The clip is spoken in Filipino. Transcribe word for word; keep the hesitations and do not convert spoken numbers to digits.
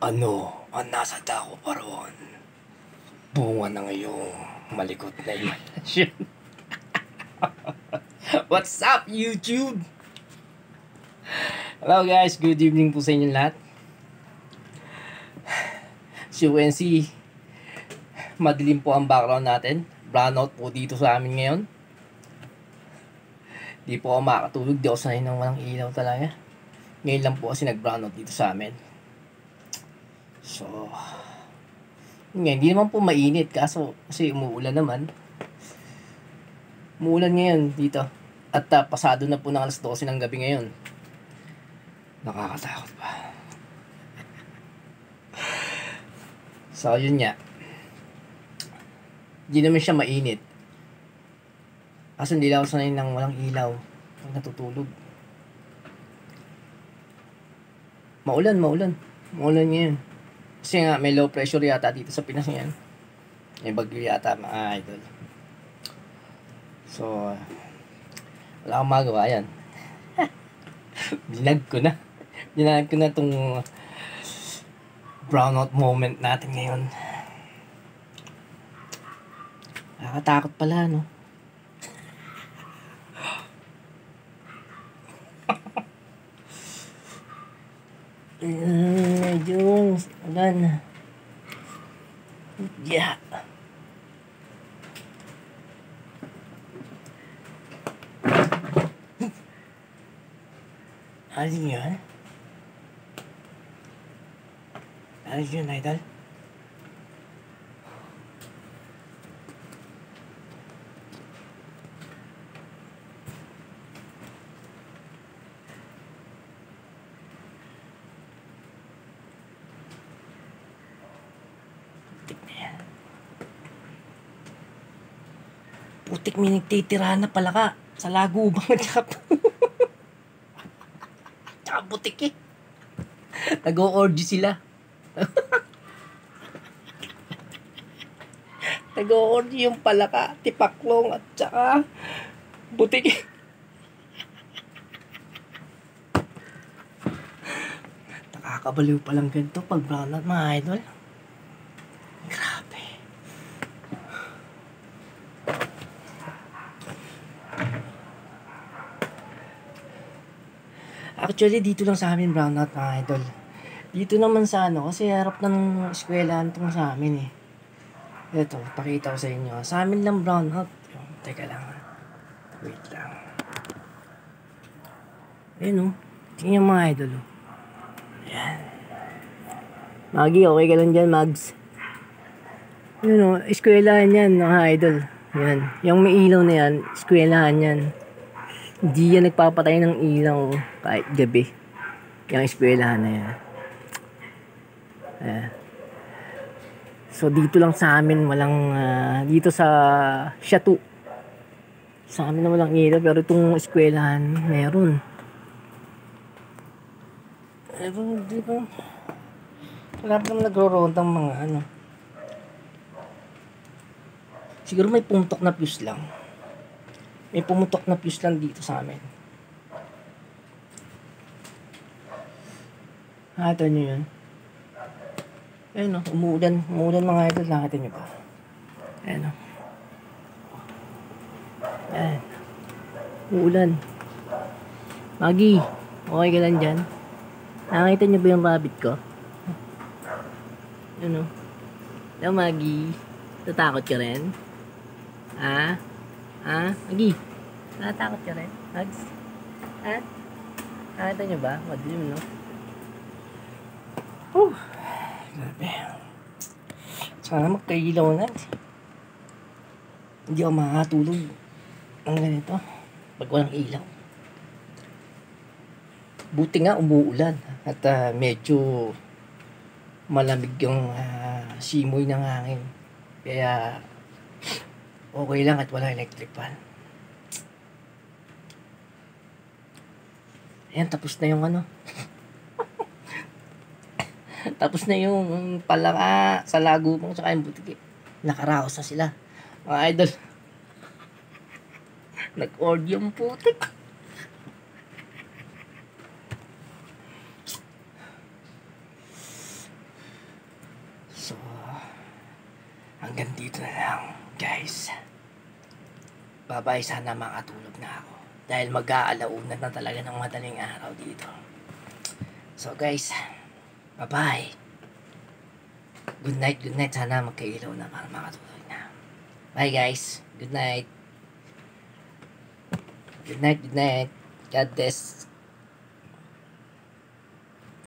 Ano ang nasa dako pa roon? Bunga ng iyong malikot na imahinasyon. What's up, YouTube? Hello guys, good evening po sa inyo lahat. Si U N C, madilim po ang background natin. Brownout po dito sa amin ngayon. Di po ako makatulog, di ako sanay ng walang ilaw talaga. Ngayon lang po kasi nag-brownout dito sa amin. So, ngayon, hindi naman po mainit kaso kasi umuulan naman. Umuulan ngayon dito. At uh, pasado na po ng alas dose ng gabi ngayon. Nakakatakot pa. So, yun nga. Hindi naman siya mainit. Kasi hindi lang ako sanay ng walang ilaw pag natutulog. Maulan, maulan. Maulan ngayon. Kasi nga, may low pressure yata dito sa Pinas ngayon. May bagyo yata, mga idol. So, wala akong magawa yan. Binag ko na. Binag ko na itong brownout moment natin ngayon. Nakakatakot pala, no? Medyo ulan. Yeah. Ano yun? Ano yun, idol? Putik, may nagtitira na pala ka sa lagubang at saka tsaka putik eh. Nag-o-orgy sila. Nag-o-orgy yung palaka, tipaklong at saka putik eh. Nakakabaliw palang ganito pag brownout, mga idol. Grabe. Actually, dito lang sa amin brownout, mga idol. Dito naman sa ano, kasi harap ng eskwelahan itong sa amin eh. Ito, pakita ko sa inyo. Sa amin lang brownout. Teka lang. Wait lang. Ayun o. Tingnan mga idol o. Ayan. Magi, okay ka lang dyan, Mags. Ayun o, eskwelahan yan, mga idol. Yan. Yung may ilaw na yan, eskwelahan yan. Hindi yan nagpapatay ng ilaw kahit gabi. Yung eskwelahan na yan. Ayan. So dito lang sa amin walang uh, dito sa Siatu. Sa amin na walang ilaw pero itong eskwelahan meron. Pero dito wala pa naman nagro-rondang mga ano. Siguro may pumutok na fuse lang. May pumutok na fuse lang dito sa amin. Nakita nyo yun? Ayun o, umuulan. Umuulan mga idol. Nakita nyo ba? Ayun o. Ayan. Umuulan. Magi, okay ka lang dyan? Nakita nyo ba yung rabbit ko? Ayun o. Hello, Magi. Tatakot ka rin? Ha? Ha? Magi, natatakot ka rin? Mags? Ha? Nakita nyo ba? Madilim, no? Whew. Grabe. Sana magkailaw na. Hindi ako makakatulog ng ganito pag walang ilaw. Buti nga umuulan at uh, medyo malamig yung uh, simoy ng hangin. Kaya okay lang at walang electric fan. Ayan, tapos na yung ano. Tapos na yung palaka sa lagubang tsaka yung butik. Nakaraos na sila. Mga idol. Nag-orgy yung putik. Hanggang dito na lang, guys. Bye-bye, sana makatulog na ako. Dahil mag-aalauna na talaga ng madaling araw dito. So guys, bye-bye. Good night, good night. Sana magkailaw na para makatulog na. Bye guys, good night. Good night, good night. God bless.